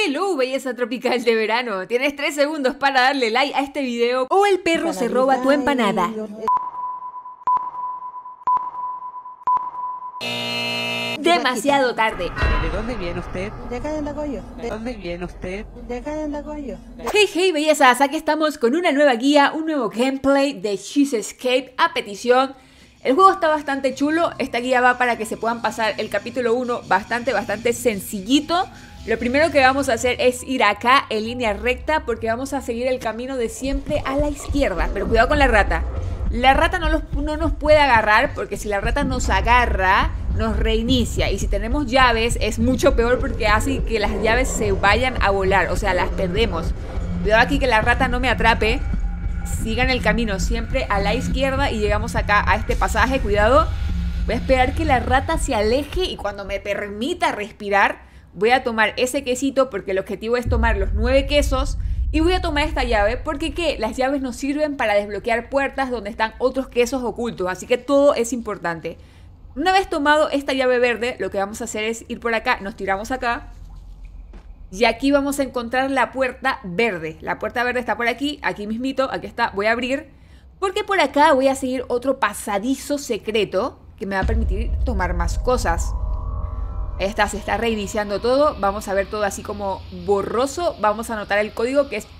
Hello, belleza tropical de verano. Tienes 3 segundos para darle like a este video o el perro se roba tu empanada. Demasiado tarde. ¿De dónde viene usted? De acá de Andacoyo. ¿De dónde viene usted? De acá de Andacoyo. Hey, hey, bellezas, aquí estamos con una nueva guía, un nuevo gameplay de She's Escape a petición. El juego está bastante chulo, esta guía va para que se puedan pasar el capítulo 1 bastante sencillito. Lo primero que vamos a hacer es ir acá en línea recta porque vamos a seguir el camino de siempre a la izquierda. Pero cuidado con la rata. La rata no nos puede agarrar porque si la rata nos agarra, nos reinicia. Y si tenemos llaves es mucho peor porque hace que las llaves se vayan a volar, o sea, las perdemos. Cuidado aquí que la rata no me atrape. Sigan el camino siempre a la izquierda y llegamos acá a este pasaje. Cuidado. Voy a esperar que la rata se aleje y cuando me permita respirar voy a tomar ese quesito porque el objetivo es tomar los 9 quesos. Y voy a tomar esta llave porque ¿qué? Las llaves nos sirven para desbloquear puertas donde están otros quesos ocultos. Así que todo es importante. Una vez tomado esta llave verde, lo que vamos a hacer es ir por acá. Nos tiramos acá. Y aquí vamos a encontrar la puerta verde. La puerta verde está por aquí, aquí mismito, aquí está. Voy a abrir, porque por acá voy a seguir otro pasadizo secreto que me va a permitir tomar más cosas. Esta se está reiniciando todo. Vamos a ver todo así como borroso. Vamos a anotar el código que es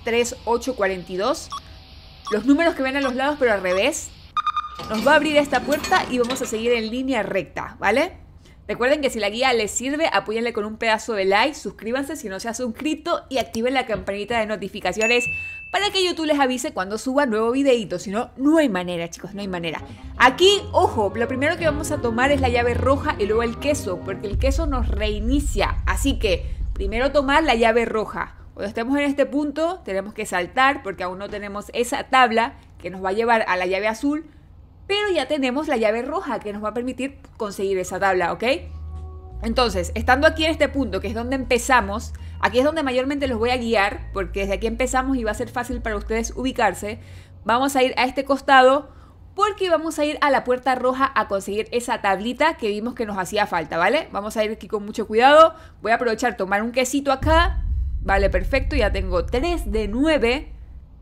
3842. Los números que ven a los lados pero al revés. Nos va a abrir esta puerta y vamos a seguir en línea recta, ¿vale? Recuerden que si la guía les sirve, apóyenle con un pedazo de like, suscríbanse si no se han suscrito y activen la campanita de notificaciones para que YouTube les avise cuando suba nuevo videito. Si no, no hay manera, chicos, no hay manera. Aquí, ojo, lo primero que vamos a tomar es la llave roja y luego el queso, porque el queso nos reinicia. Así que, primero tomar la llave roja. Cuando estemos en este punto, tenemos que saltar porque aún no tenemos esa tabla que nos va a llevar a la llave azul. Pero ya tenemos la llave roja que nos va a permitir conseguir esa tabla, ¿ok? Entonces, estando aquí en este punto, que es donde empezamos, aquí es donde mayormente los voy a guiar, porque desde aquí empezamos y va a ser fácil para ustedes ubicarse. Vamos a ir a este costado, porque vamos a ir a la puerta roja a conseguir esa tablita que vimos que nos hacía falta, ¿vale? Vamos a ir aquí con mucho cuidado. Voy a aprovechar tomar un quesito acá. Vale, perfecto, ya tengo 3 de 9.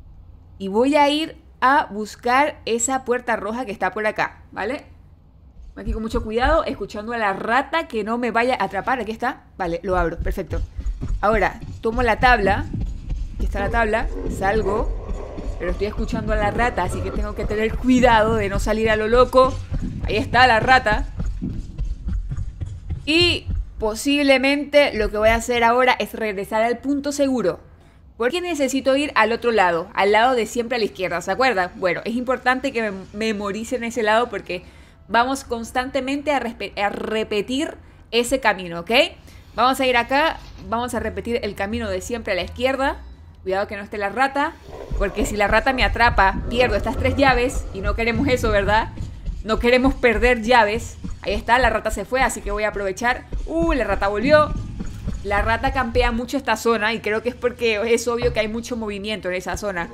Y voy a ir a buscar esa puerta roja que está por acá, ¿vale? Aquí con mucho cuidado, escuchando a la rata que no me vaya a atrapar. Aquí está, vale, lo abro, perfecto. Ahora, tomo la tabla. Aquí está la tabla, salgo. Pero estoy escuchando a la rata, así que tengo que tener cuidado de no salir a lo loco. Ahí está la rata. Y posiblemente lo que voy a hacer ahora es regresar al punto seguro. Porque necesito ir al otro lado, al lado de siempre a la izquierda, ¿se acuerdan? Bueno, es importante que memoricen ese lado porque vamos constantemente a repetir ese camino, ¿ok? Vamos a ir acá, vamos a repetir el camino de siempre a la izquierda. Cuidado que no esté la rata, porque si la rata me atrapa, pierdo estas 3 llaves y no queremos eso, ¿verdad? No queremos perder llaves. Ahí está, la rata se fue, así que voy a aprovechar. La rata volvió. La rata campea mucho esta zona y creo que es porque es obvio que hay mucho movimiento en esa zona.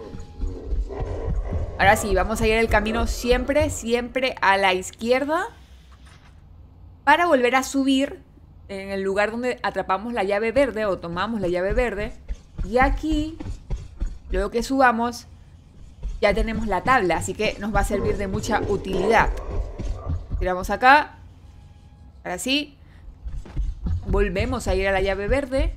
Ahora sí, vamos a ir el camino siempre a la izquierda para volver a subir en el lugar donde atrapamos la llave verde o tomamos la llave verde. Y aquí, luego que subamos, ya tenemos la tabla, así que nos va a servir de mucha utilidad. Tiramos acá. Ahora sí. Volvemos a ir a la llave verde.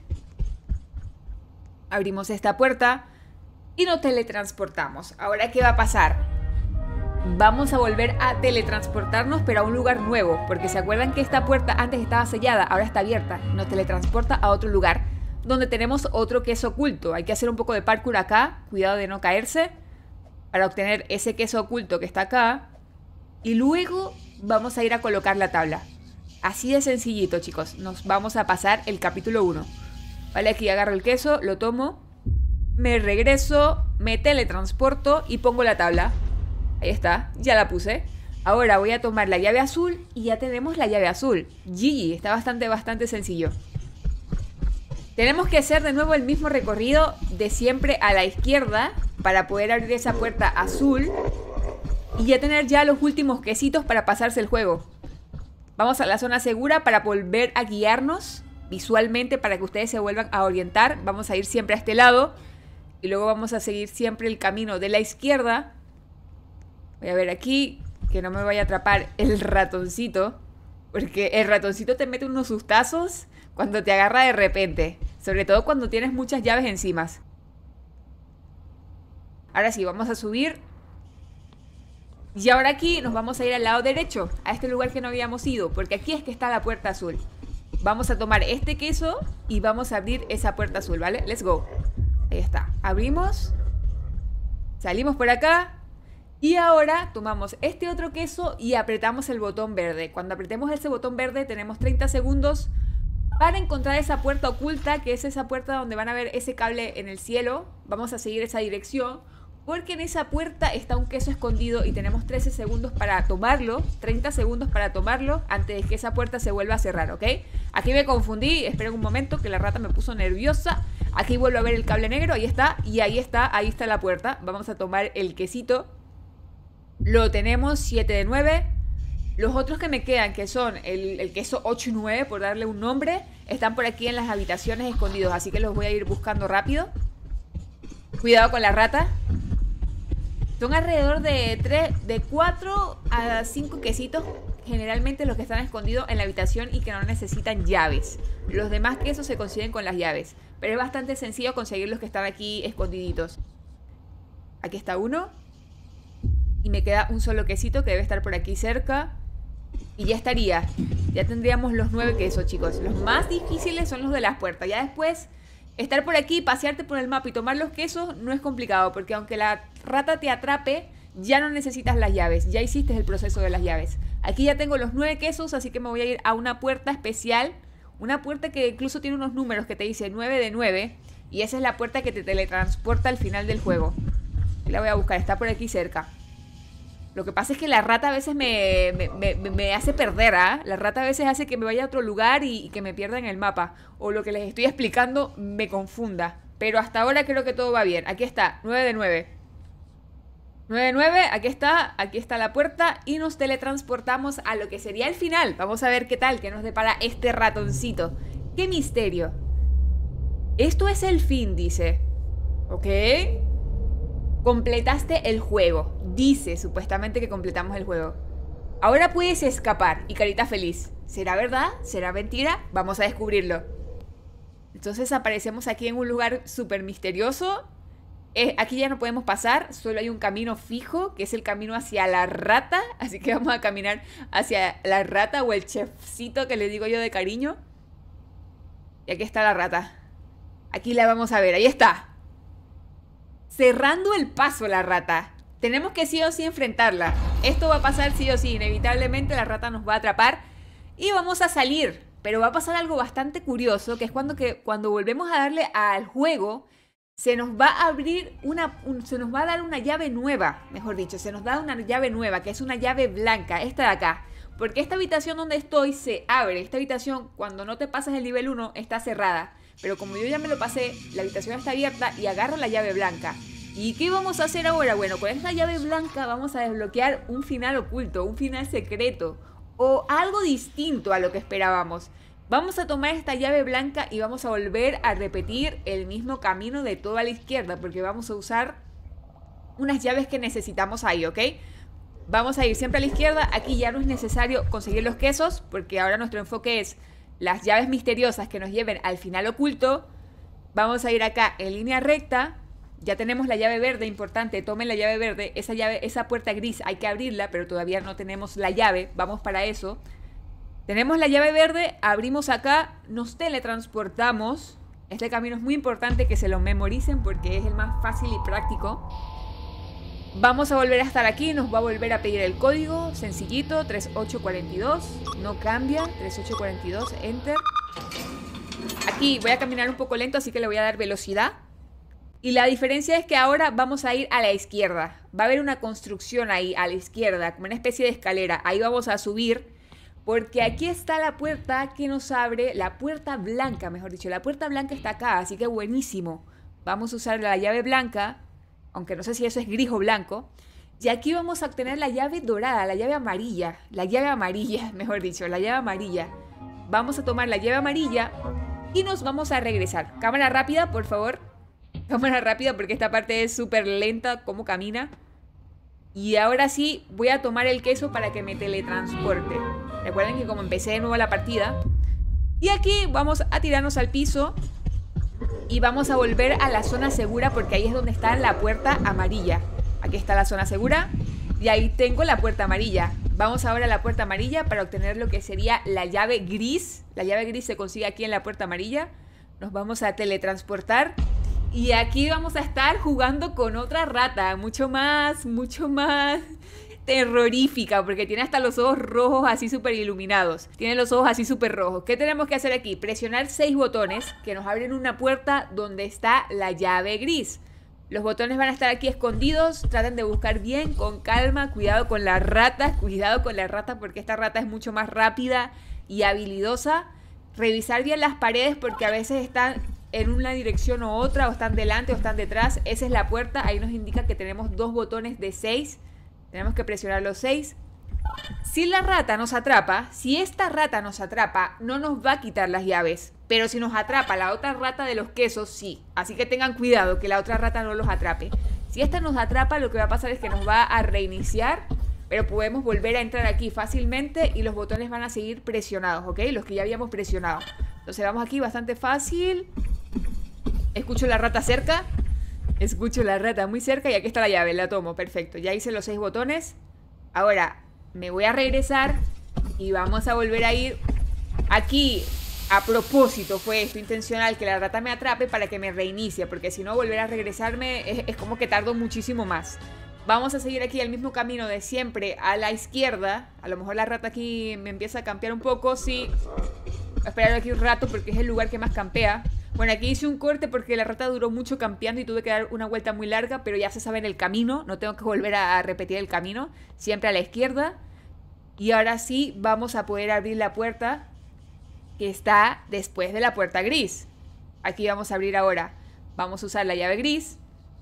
Abrimos esta puerta y nos teletransportamos. Ahora, ¿qué va a pasar? Vamos a volver a teletransportarnos, pero a un lugar nuevo. Porque se acuerdan que esta puerta antes estaba sellada, ahora está abierta. Nos teletransporta a otro lugar donde tenemos otro queso oculto. Hay que hacer un poco de parkour acá. Cuidado de no caerse. Para obtener ese queso oculto que está acá. Y luego vamos a ir a colocar la tabla. Así de sencillito, chicos. Nos vamos a pasar el capítulo 1. Vale, aquí agarro el queso, lo tomo. Me regreso, me teletransporto y pongo la tabla. Ahí está, ya la puse. Ahora voy a tomar la llave azul y ya tenemos la llave azul. GG, está bastante sencillo. Tenemos que hacer de nuevo el mismo recorrido de siempre a la izquierda para poder abrir esa puerta azul y ya tener ya los últimos quesitos para pasarse el juego. Vamos a la zona segura para volver a guiarnos visualmente para que ustedes se vuelvan a orientar. Vamos a ir siempre a este lado y luego vamos a seguir siempre el camino de la izquierda. Voy a ver aquí que no me vaya a atrapar el ratoncito, porque el ratoncito te mete unos sustazos cuando te agarra de repente, sobre todo cuando tienes muchas llaves encima. Ahora sí, vamos a subir. Y ahora aquí nos vamos a ir al lado derecho, a este lugar que no habíamos ido, porque aquí es que está la puerta azul. Vamos a tomar este queso y vamos a abrir esa puerta azul, ¿vale? Let's go. Ahí está. Abrimos. Salimos por acá. Y ahora tomamos este otro queso y apretamos el botón verde. Cuando apretemos ese botón verde tenemos 30 segundos para encontrar esa puerta oculta, que es esa puerta donde van a ver ese cable en el cielo. Vamos a seguir esa dirección, porque en esa puerta está un queso escondido y tenemos 13 segundos para tomarlo, 30 segundos para tomarlo antes de que esa puerta se vuelva a cerrar, ¿ok? Aquí me confundí, esperen un momento que la rata me puso nerviosa. Aquí vuelvo a ver el cable negro, ahí está la puerta. Vamos a tomar el quesito. Lo tenemos, 7 de 9. Los otros que me quedan, que son el queso 8 y 9, por darle un nombre, están por aquí en las habitaciones escondidos, así que los voy a ir buscando rápido. Cuidado con la rata. Son alrededor de 4 a 5 quesitos, generalmente los que están escondidos en la habitación y que no necesitan llaves. Los demás quesos se consiguen con las llaves, pero es bastante sencillo conseguir los que están aquí escondiditos. Aquí está uno. Y me queda un solo quesito que debe estar por aquí cerca. Y ya estaría. Ya tendríamos los 9 quesos, chicos. Los más difíciles son los de las puertas. Ya después, estar por aquí, pasearte por el mapa y tomar los quesos no es complicado, porque aunque la rata te atrape, ya no necesitas las llaves. Ya hiciste el proceso de las llaves. Aquí ya tengo los 9 quesos, así que me voy a ir a una puerta especial. Una puerta que incluso tiene unos números que te dice 9 de 9. Y esa es la puerta que te teletransporta al final del juego. La voy a buscar, está por aquí cerca. Lo que pasa es que la rata a veces me hace perder, ¿ah? La rata a veces hace que me vaya a otro lugar y que me pierda en el mapa. O lo que les estoy explicando me confunda. Pero hasta ahora creo que todo va bien. Aquí está, 9 de 9. 9 de 9, aquí está la puerta. Y nos teletransportamos a lo que sería el final. Vamos a ver qué tal, qué nos depara este ratoncito. ¡Qué misterio! Esto es el fin, dice. ¿Ok? Completaste el juego. Dice supuestamente que completamos el juego. Ahora puedes escapar. Y carita feliz. ¿Será verdad? ¿Será mentira? Vamos a descubrirlo. Entonces aparecemos aquí en un lugar súper misterioso. Aquí ya no podemos pasar. Solo hay un camino fijo, que es el camino hacia la rata. Así que vamos a caminar hacia la rata, o el chefcito que le digo yo de cariño. Y aquí está la rata. Aquí la vamos a ver. Ahí está. Cerrando el paso la rata. Tenemos que sí o sí enfrentarla. Esto va a pasar sí o sí. Inevitablemente la rata nos va a atrapar y vamos a salir. Pero va a pasar algo bastante curioso, que es cuando volvemos a darle al juego, se nos va a abrir se nos va a dar una llave nueva. Mejor dicho, se nos da una llave nueva, que es una llave blanca, esta de acá. Porque esta habitación donde estoy se abre. Esta habitación, cuando no te pasas el nivel 1, está cerrada. Pero como yo ya me lo pasé, la habitación está abierta y agarro la llave blanca. ¿Y qué vamos a hacer ahora? Bueno, con esta llave blanca vamos a desbloquear un final oculto, un final secreto o algo distinto a lo que esperábamos. Vamos a tomar esta llave blanca y vamos a volver a repetir el mismo camino de todo a la izquierda, porque vamos a usar unas llaves que necesitamos ahí, ¿ok? Vamos a ir siempre a la izquierda. Aquí ya no es necesario conseguir los quesos, porque ahora nuestro enfoque es las llaves misteriosas que nos lleven al final oculto. Vamos a ir acá en línea recta. Ya tenemos la llave verde, importante, tomen la llave verde. Esa puerta gris hay que abrirla, pero todavía no tenemos la llave. Vamos para eso. Tenemos la llave verde, abrimos acá, nos teletransportamos. Este camino es muy importante que se lo memoricen porque es el más fácil y práctico. Vamos a volver a estar aquí, nos va a volver a pedir el código, sencillito, 3842, no cambia, 3842, enter. Aquí voy a caminar un poco lento, así que le voy a dar velocidad. Y la diferencia es que ahora vamos a ir a la izquierda. Va a haber una construcción ahí a la izquierda, como una especie de escalera. Ahí vamos a subir, porque aquí está la puerta que nos abre, la puerta blanca, mejor dicho. La puerta blanca está acá, así que buenísimo. Vamos a usar la llave blanca, aunque no sé si eso es gris o blanco. Y aquí vamos a obtener la llave dorada, la llave amarilla. La llave amarilla, mejor dicho, la llave amarilla. vamos a tomar la llave amarilla y nos vamos a regresar. Cámara rápida, por favor. Cámara rápida porque esta parte es súper lenta como camina. Y ahora sí voy a tomar el queso para que me teletransporte. Recuerden que como empecé de nuevo la partida. Y aquí vamos a tirarnos al piso. Y vamos a volver a la zona segura porque ahí es donde está la puerta amarilla. Aquí está la zona segura. Y ahí tengo la puerta amarilla. Vamos ahora a la puerta amarilla para obtener lo que sería la llave gris. La llave gris se consigue aquí en la puerta amarilla. Nos vamos a teletransportar. Y aquí vamos a estar jugando con otra rata. Mucho más terrorífica. Porque tiene hasta los ojos rojos así súper iluminados. Tiene los ojos así súper rojos. ¿Qué tenemos que hacer aquí? Presionar 6 botones que nos abren una puerta donde está la llave gris. Los botones van a estar aquí escondidos. Traten de buscar bien, con calma. Cuidado con las ratas. Cuidado con la rata porque esta rata es mucho más rápida y habilidosa. Revisar bien las paredes porque a veces están en una dirección u otra. O están delante o están detrás. Esa es la puerta. Ahí nos indica que tenemos 2 botones de 6. Tenemos que presionar los 6. Si la rata nos atrapa, si esta rata nos atrapa, no nos va a quitar las llaves. Pero si nos atrapa la otra rata de los quesos, sí. Así que tengan cuidado que la otra rata no los atrape. Si esta nos atrapa, lo que va a pasar es que nos va a reiniciar. Pero podemos volver a entrar aquí fácilmente y los botones van a seguir presionados, ¿ok? Los que ya habíamos presionado. Entonces vamos aquí bastante fácil. Escucho la rata cerca. Escucho la rata muy cerca y aquí está la llave, la tomo, perfecto. Ya hice los 6 botones. Ahora me voy a regresar y vamos a volver a ir aquí. A propósito fue esto, intencional, que la rata me atrape para que me reinicie, porque si no volver a regresarme es como que tardo muchísimo más. Vamos a seguir aquí el mismo camino de siempre a la izquierda. A lo mejor la rata aquí me empieza a campear un poco, sí. Voy a esperar aquí un rato porque es el lugar que más campea. Bueno, aquí hice un corte porque la rata duró mucho campeando y tuve que dar una vuelta muy larga, pero ya se sabe en el camino, no tengo que volver a repetir el camino. Siempre a la izquierda. Y ahora sí vamos a poder abrir la puerta que está después de la puerta gris. Aquí vamos a abrir ahora. Vamos a usar la llave gris.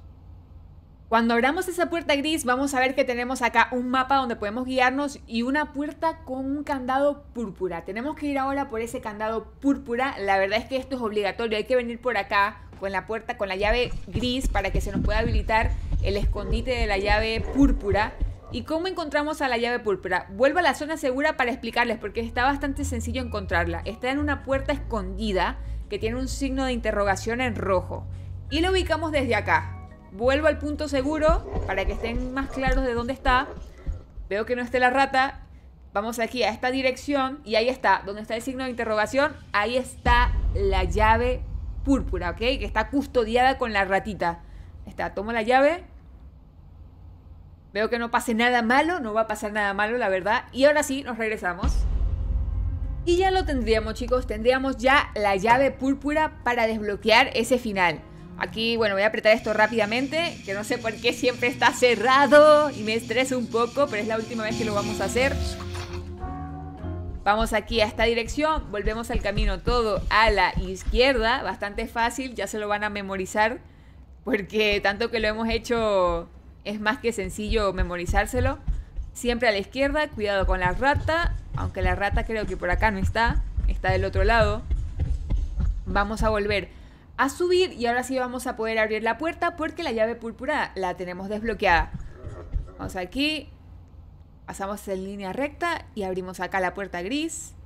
Cuando abramos esa puerta gris vamos a ver que tenemos acá un mapa donde podemos guiarnos y una puerta con un candado púrpura. Tenemos que ir ahora por ese candado púrpura. La verdad es que esto es obligatorio. Hay que venir por acá con la puerta, con la llave gris para que se nos pueda habilitar el escondite de la llave púrpura. ¿Y cómo encontramos a la llave púrpura? Vuelvo a la zona segura para explicarles porque está bastante sencillo encontrarla. Está en una puerta escondida que tiene un signo de interrogación en rojo. Y la ubicamos desde acá. Vuelvo al punto seguro para que estén más claros de dónde está. Veo que no esté la rata. Vamos aquí a esta dirección y ahí está, donde está el signo de interrogación. Ahí está la llave púrpura, ¿ok? Que está custodiada con la ratita. Está, tomo la llave. Veo que no pase nada malo, no va a pasar nada malo, la verdad. Y ahora sí, nos regresamos. Y ya lo tendríamos, chicos. Tendríamos ya la llave púrpura para desbloquear ese final. Aquí, bueno, voy a apretar esto rápidamente, que no sé por qué siempre está cerrado y me estresa un poco, pero es la última vez que lo vamos a hacer. Vamos aquí a esta dirección, volvemos al camino todo a la izquierda, bastante fácil, ya se lo van a memorizar, porque tanto que lo hemos hecho es más que sencillo memorizárselo. Siempre a la izquierda, cuidado con la rata, aunque la rata creo que por acá no está, está del otro lado. Vamos a volver a subir y ahora sí vamos a poder abrir la puerta porque la llave púrpura la tenemos desbloqueada. Vamos aquí, pasamos en línea recta y abrimos acá la puerta gris.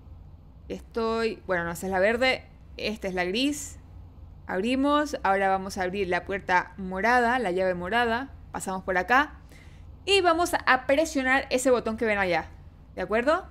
Bueno, no, esa es la verde, esta es la gris. Abrimos, ahora vamos a abrir la puerta morada, la llave morada. Pasamos por acá y vamos a presionar ese botón que ven allá, ¿de acuerdo?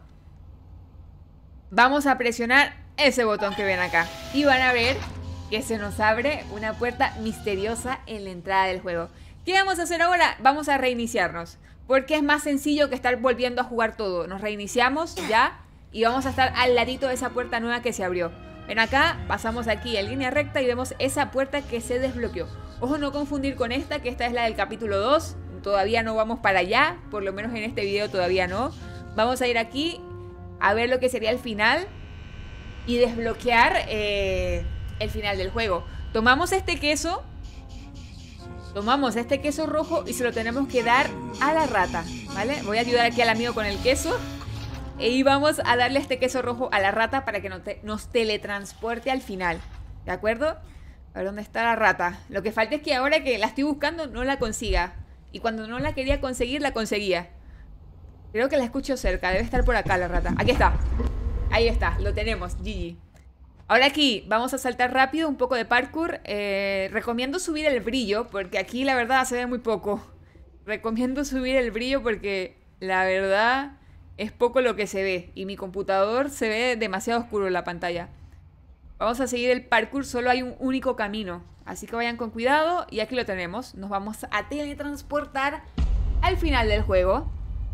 Vamos a presionar ese botón que ven acá y van a ver que se nos abre una puerta misteriosa en la entrada del juego. ¿Qué vamos a hacer ahora? Vamos a reiniciarnos, porque es más sencillo que estar volviendo a jugar todo. Nos reiniciamos ya y vamos a estar al ladito de esa puerta nueva que se abrió. Ven acá, pasamos aquí en línea recta y vemos esa puerta que se desbloqueó. Ojo, no confundir con esta, que esta es la del capítulo 2. Todavía no vamos para allá, por lo menos en este video todavía no. Vamos a ir aquí a ver lo que sería el final y desbloquear el final del juego. Tomamos este queso rojo y se lo tenemos que dar a la rata, ¿vale? Voy a ayudar aquí al amigo con el queso. Y vamos a darle este queso rojo a la rata para que nos teletransporte al final. ¿De acuerdo? A ver, ¿dónde está la rata? Lo que falta es que ahora que la estoy buscando no la consiga. Y cuando no la quería conseguir, la conseguía. Creo que la escucho cerca. Debe estar por acá la rata. Aquí está. Ahí está. Lo tenemos. GG. Ahora aquí vamos a saltar rápido. Un poco de parkour. Recomiendo subir el brillo. Porque aquí la verdad se ve muy poco. Recomiendo subir el brillo porque la verdad es poco lo que se ve. Y mi computador se ve demasiado oscuro en la pantalla. Vamos a seguir el parkour. Solo hay un único camino. Así que vayan con cuidado. Y aquí lo tenemos. Nos vamos a teletransportar al final del juego.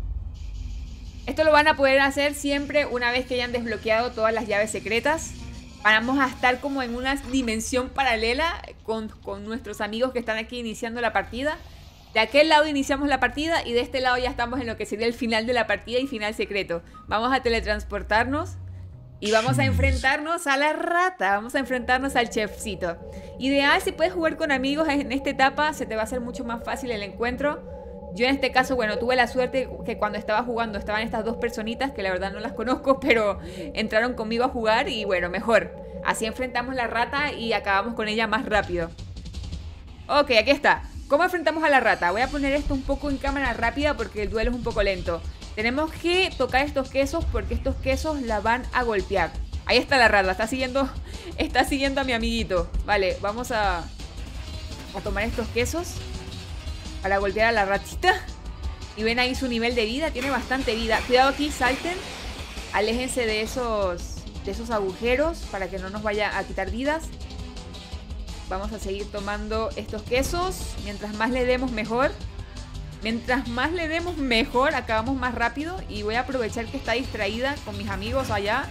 Esto lo van a poder hacer siempre una vez que hayan desbloqueado todas las llaves secretas. Vamos a estar como en una dimensión paralela con nuestros amigos que están aquí iniciando la partida. De aquel lado iniciamos la partida y de este lado ya estamos en lo que sería el final de la partida y final secreto. Vamos a teletransportarnos. Y vamos a enfrentarnos a la rata. Vamos a enfrentarnos al chefcito. Ideal si puedes jugar con amigos en esta etapa. Se te va a hacer mucho más fácil el encuentro. Yo en este caso, bueno, tuve la suerte que cuando estaba jugando estaban estas dos personitas que la verdad no las conozco, pero entraron conmigo a jugar y bueno, mejor. Así enfrentamos a la rata y acabamos con ella más rápido. Ok, aquí está. ¿Cómo enfrentamos a la rata? Voy a poner esto un poco en cámara rápida porque el duelo es un poco lento. Tenemos que tocar estos quesos porque estos quesos la van a golpear. Ahí está la rata, está siguiendo a mi amiguito. Vale, vamos a tomar estos quesos para golpear a la ratita. Y ven ahí su nivel de vida, tiene bastante vida. Cuidado aquí, salten. Aléjense de esos agujeros para que no nos vaya a quitar vidas. Vamos a seguir tomando estos quesos. Mientras más le demos mejor. Mientras más le demos mejor, acabamos más rápido. Y voy a aprovechar que está distraída con mis amigos allá.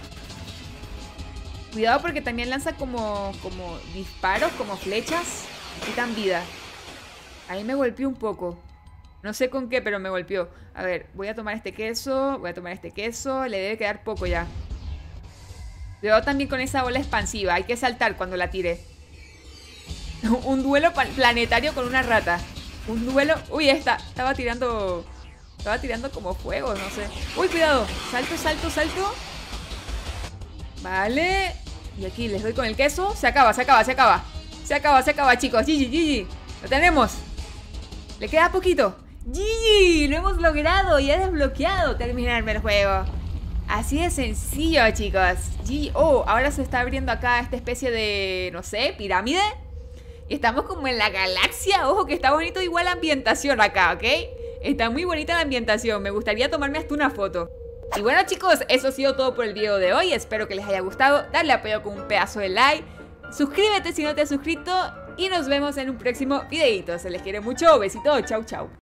Cuidado porque también lanza como disparos, como flechas. Quitan vida. Ahí me golpeó un poco. No sé con qué, pero me golpeó. A ver, voy a tomar este queso. Voy a tomar este queso. Le debe quedar poco ya. Cuidado también con esa ola expansiva. Hay que saltar cuando la tire. Un duelo planetario con una rata. Un duelo... Uy, estaba tirando como fuego, no sé. Uy, cuidado. Salto, salto, salto. Vale. Y aquí les doy con el queso. Se acaba, se acaba, se acaba. Se acaba, se acaba, chicos. GG, GG. Lo tenemos. Le queda poquito. GG. Lo hemos logrado. Y he desbloqueado terminarme el juego. Así de sencillo, chicos. GG. Oh, ahora se está abriendo acá esta especie de... No sé, pirámide. Y estamos como en la galaxia. Ojo que está bonito igual la ambientación acá, ¿ok? Está muy bonita la ambientación. Me gustaría tomarme hasta una foto. Y bueno, chicos, eso ha sido todo por el video de hoy. Espero que les haya gustado. Dale apoyo con un pedazo de like. Suscríbete si no te has suscrito. Y nos vemos en un próximo videito. Se les quiere mucho. Besitos. Chau, chau.